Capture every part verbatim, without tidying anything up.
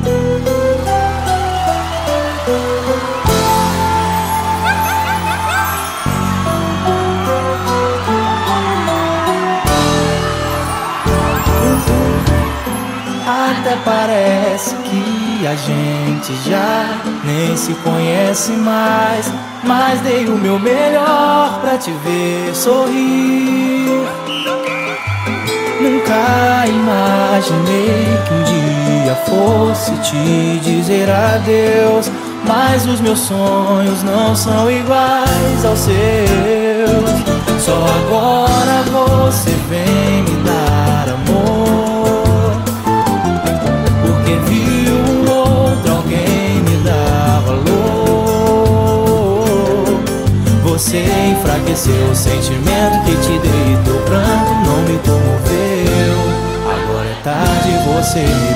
Até parece que a gente já nem se conhece mais, mas dei o meu melhor pra te ver sorrir. Nunca imaginei que um dia fosse te dizer adeus, mas os meus sonhos não são iguais aos seus. Só agora você vem me dar amor, porque viu um outro alguém me dar valor. Você enfraqueceu o sentimento que te dei, teu pranto não me comoveu. Agora é tarde, você me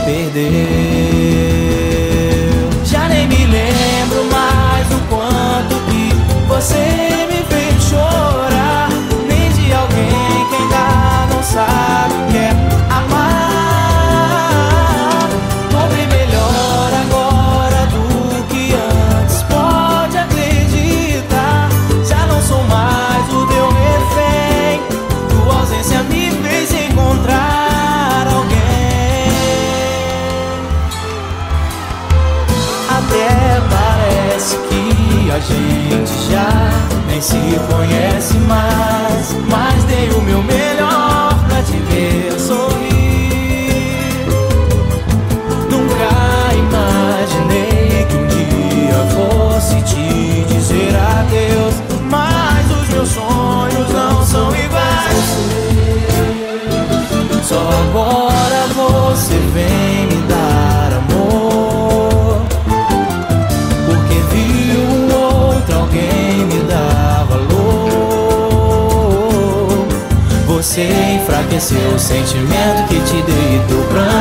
perdeu. Já nem me lembro mais do quanto que você me fez chorar, nem de alguém que ainda não sabe o que é amar. Dobre melhor agora do que antes, pode acreditar. Já não sou mais o teu refém, tua ausência me fez encontrar alguém. Até parece que a gente já nem se conhece mais, mas dei o meu melhor pra te ver sorrir. Nunca imaginei que um dia fosse te dizer adeus, mas os meus sonhos não são iguais. Só agora você vem me dar amor, porque viu um outro alguém me dar valor. Você enfraqueceu o sentimento que te dei, teu pranto